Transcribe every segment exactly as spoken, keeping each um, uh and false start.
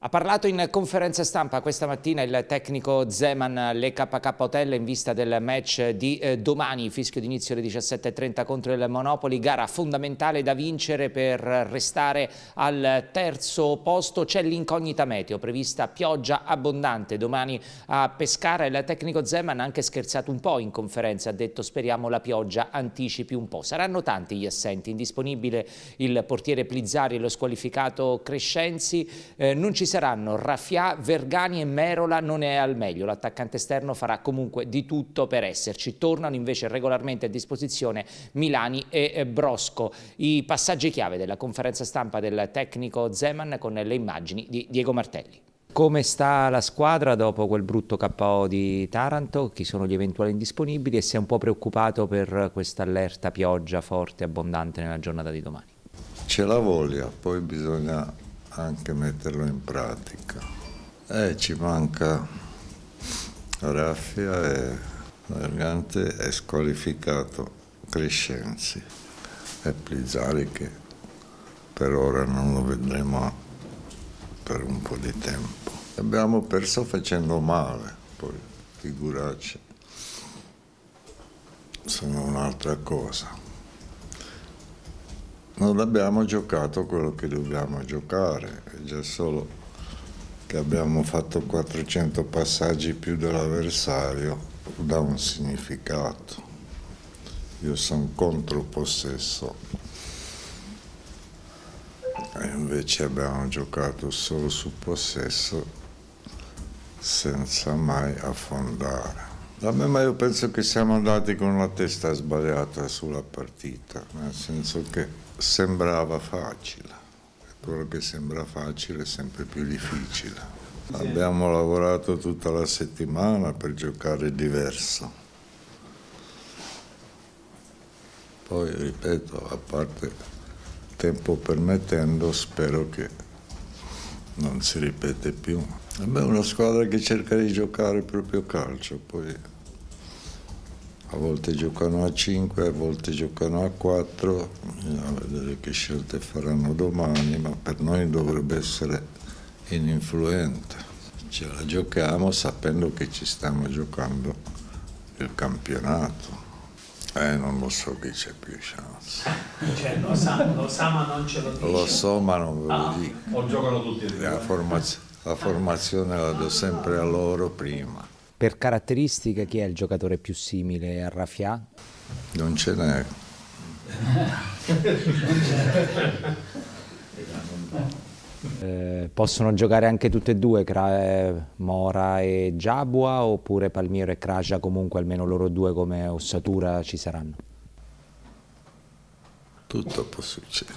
Ha parlato in conferenza stampa questa mattina il tecnico Zeman all'E K K Hotel in vista del match di eh, domani, fischio d'inizio alle diciassette e trenta contro il Monopoli, gara fondamentale da vincere per restare al terzo posto. C'è l'incognita meteo, prevista pioggia abbondante domani a Pescara. Il tecnico Zeman ha anche scherzato un po' in conferenza, ha detto speriamo la pioggia anticipi un po'. Saranno tanti gli assenti, indisponibile il portiere Plizzari e lo squalificato Crescenzi, eh, non ci saranno Raffià, Vergani e Merola non è al meglio. L'attaccante esterno farà comunque di tutto per esserci. Tornano invece regolarmente a disposizione Milani e Brosco. I passaggi chiave della conferenza stampa del tecnico Zeman con le immagini di Diego Martelli. Come sta la squadra dopo quel brutto K O di Taranto? Chi sono gli eventuali indisponibili e si è un po' preoccupato per questa allerta pioggia forte e abbondante nella giornata di domani? C'è la voglia, poi bisogna anche metterlo in pratica. Eh, ci manca Raffia e Vergante è squalificato Crescenzi e Plizzari che per ora non lo vedremo per un po' di tempo. Abbiamo perso facendo male, poi figuracci, sono un'altra cosa. Non abbiamo giocato quello che dobbiamo giocare, è già solo che abbiamo fatto quattrocento passaggi più dell'avversario, dà un significato. Io sono contro possesso e invece abbiamo giocato solo su possesso senza mai affondare. Vabbè, ma io penso che siamo andati con la testa sbagliata sulla partita, nel senso che sembrava facile, e quello che sembra facile è sempre più difficile. Abbiamo lavorato tutta la settimana per giocare diverso. Poi, ripeto, a parte tempo permettendo, spero che non si ripete più. Vabbè, è una squadra che cerca di giocare proprio calcio, poi a volte giocano a cinque, a volte giocano a quattro, bisogna vedere che scelte faranno domani, ma per noi dovrebbe essere ininfluente. Ce la giochiamo sapendo che ci stiamo giocando il campionato. Eh, non lo so chi c'è più chance. Cioè, lo sa, lo sa ma non ce lo dice. Lo so ma non ve lo Ah, dico. O giocano tutti e due? La, formaz- la formazione la do sempre a loro prima. Per caratteristiche chi è il giocatore più simile a Raffià? Non ce n'è. Eh, possono giocare anche tutte e due, Cra- Mora e Giabua, oppure Palmiero e Kraja, comunque almeno loro due come ossatura ci saranno? Tutto può succedere.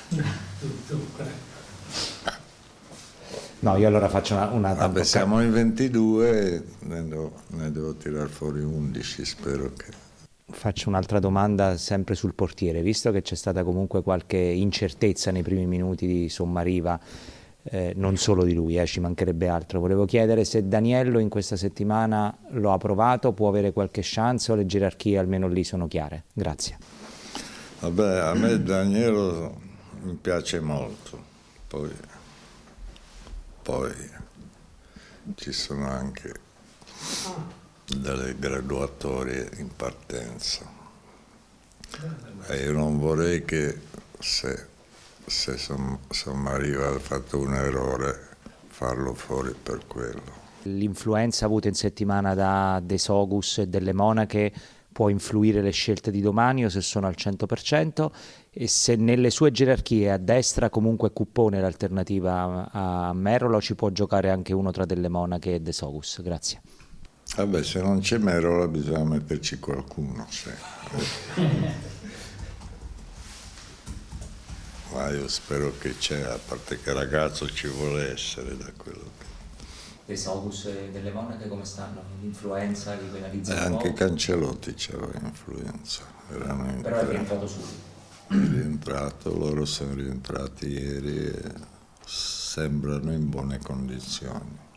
No, io allora faccio una... una Vabbè, siamo in ventidue, ne devo, ne devo tirare fuori undici, spero che... Faccio un'altra domanda sempre sul portiere, visto che c'è stata comunque qualche incertezza nei primi minuti di Sommariva, eh, non solo di lui, eh, ci mancherebbe altro. Volevo chiedere se Daniello in questa settimana lo ha provato, può avere qualche chance o le gerarchie almeno lì sono chiare? Grazie. Vabbè, a me Daniello mi piace molto, poi, poi ci sono anche delle graduatorie in partenza e io non vorrei che se, se Sommariva ha fatto un errore farlo fuori per quello. L'influenza avuta in settimana da De Sogus e delle Monache può influire le scelte di domani o se sono al cento per cento, e se nelle sue gerarchie a destra comunque Cuppone l'alternativa a Merola, ci può giocare anche uno tra delle Monache e De Sogus? Grazie. Vabbè, se non c'è Merola bisogna metterci qualcuno, sì. Ma io spero che c'è, a parte che ragazzo ci vuole essere da quello che... De Sogus e delle Monache come stanno? L'influenza li penalizza E un po'? anche Cancelotti c'aveva influenza. Erano in Però è tre. rientrato subito. È rientrato, loro sono rientrati ieri e sembrano in buone condizioni.